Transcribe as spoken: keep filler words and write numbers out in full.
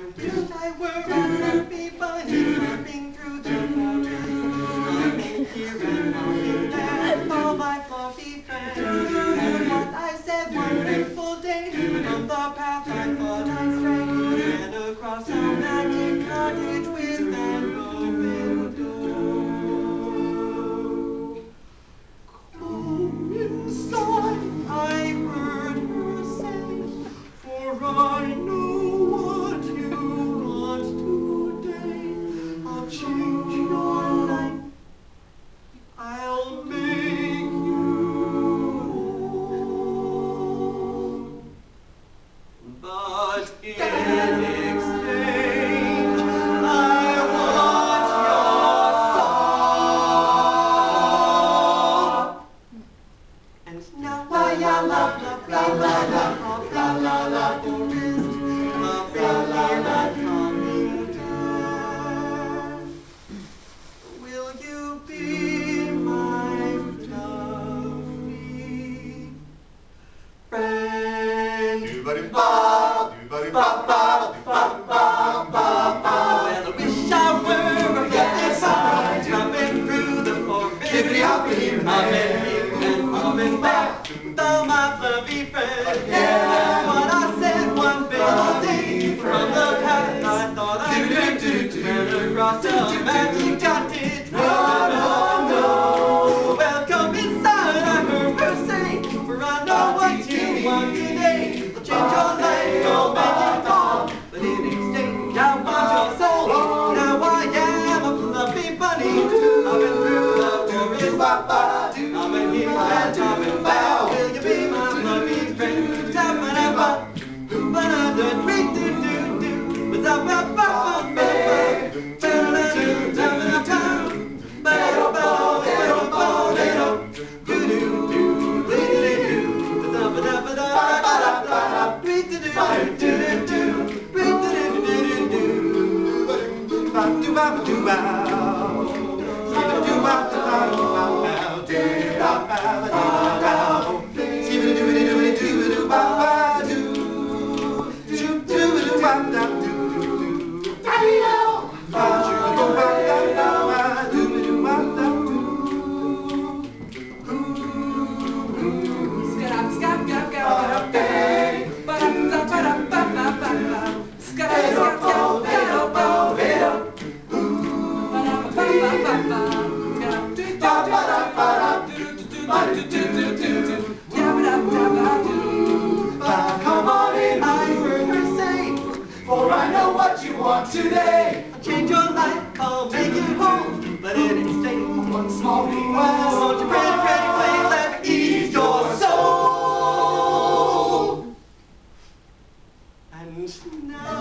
wish I were a fluffy bunny jumping through the forest, hopping here and hopping there with all my fluffy friends. And what I said one fateful day, from the path I thought I'd stray, ran across a magic cottage with an open door. Come inside, I heard her say, for I know what you want today. I'll change your life, I'll make you whole. But in exchange, I want your soul. And now I am love, love, love, love, love, la la la forest, up in a coming turn. Will you be my fluffy friend? Do-ba-doo-ba, do-ba-doo-ba-ba, do-ba-doo-ba-ba-ba-ba. Well, I wish I were a fluffy bunny jumping through the forest, Hippity-hoppity here and hopping there. here and hopping back with all my fluffy friends. Yeah, what I said one fateful day, from the path I thought I'd take, ran across a magic cottage with an open door. Well, come inside, I heard her say, for I know what you want today. I'll change your life, I'll make you whole. But in exchange, I want your soul. Now I am a fluffy bunny, hopping through the forest. I'm in here and hopping back. Will you be my fluffy friend? Da-ba-da-ba, ba-da-da, dee-doo-doo-doo, ba-da-ba-ba-ba-ba, ba-da-da-doo, da-ba-da-doo, ba-da-ba-ba-ba-ba-ba, doo-doo-doo, dee-doo-doo, ba-da-ba-da-ba-da, dee-doo-doo, doo-doo-doo, doo-doo-doo-doo-doo. Come on in, I heard her say, For I know what you want today. I'll change your life, I'll make you whole. But in exchange, One small won't request. you pretty, pretty please let me ease your soul? And now